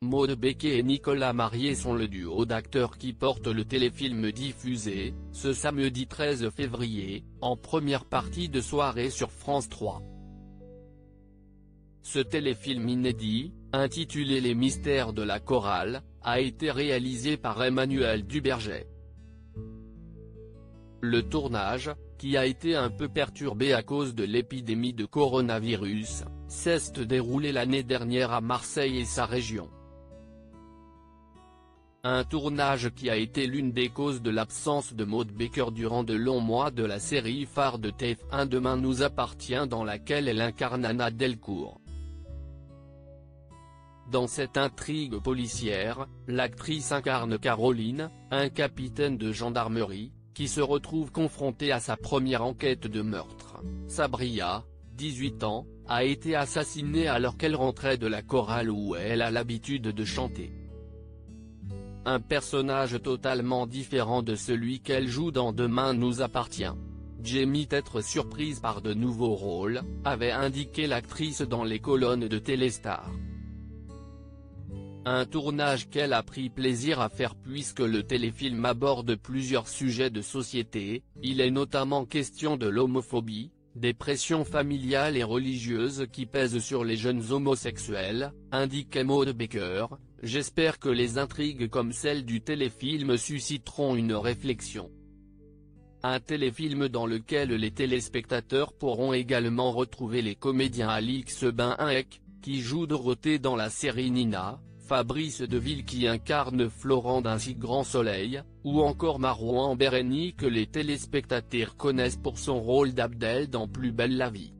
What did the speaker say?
Maud Becquet et Nicolas Marié sont le duo d'acteurs qui porte le téléfilm diffusé, ce samedi 13 février, en première partie de soirée sur France 3. Ce téléfilm inédit, intitulé Les Mystères de la Chorale, a été réalisé par Emmanuel Duberger. Le tournage, qui a été un peu perturbé à cause de l'épidémie de coronavirus, s'est déroulé l'année dernière à Marseille et sa région. Un tournage qui a été l'une des causes de l'absence de Maud Becquet durant de longs mois de la série phare de TF1 Demain nous appartient, dans laquelle elle incarne Anna Delcourt. Dans cette intrigue policière, l'actrice incarne Caroline, un capitaine de gendarmerie, qui se retrouve confrontée à sa première enquête de meurtre. Sabria, 18 ans, a été assassinée alors qu'elle rentrait de la chorale où elle a l'habitude de chanter. Un personnage totalement différent de celui qu'elle joue dans Demain nous appartient. Jamie, être surprise par de nouveaux rôles, avait indiqué l'actrice dans les colonnes de Téléstar. Un tournage qu'elle a pris plaisir à faire puisque le téléfilm aborde plusieurs sujets de société, il est notamment question de l'homophobie, des pressions familiales et religieuses qui pèsent sur les jeunes homosexuels, indiquait Maud Becquet. J'espère que les intrigues comme celle du téléfilm susciteront une réflexion. Un téléfilm dans lequel les téléspectateurs pourront également retrouver les comédiens Alix Benhek, qui joue Dorothée dans la série Nina, Fabrice Deville qui incarne Florent d'Un si grand soleil, ou encore Marouane Béréni que les téléspectateurs connaissent pour son rôle d'Abdel dans Plus belle la vie.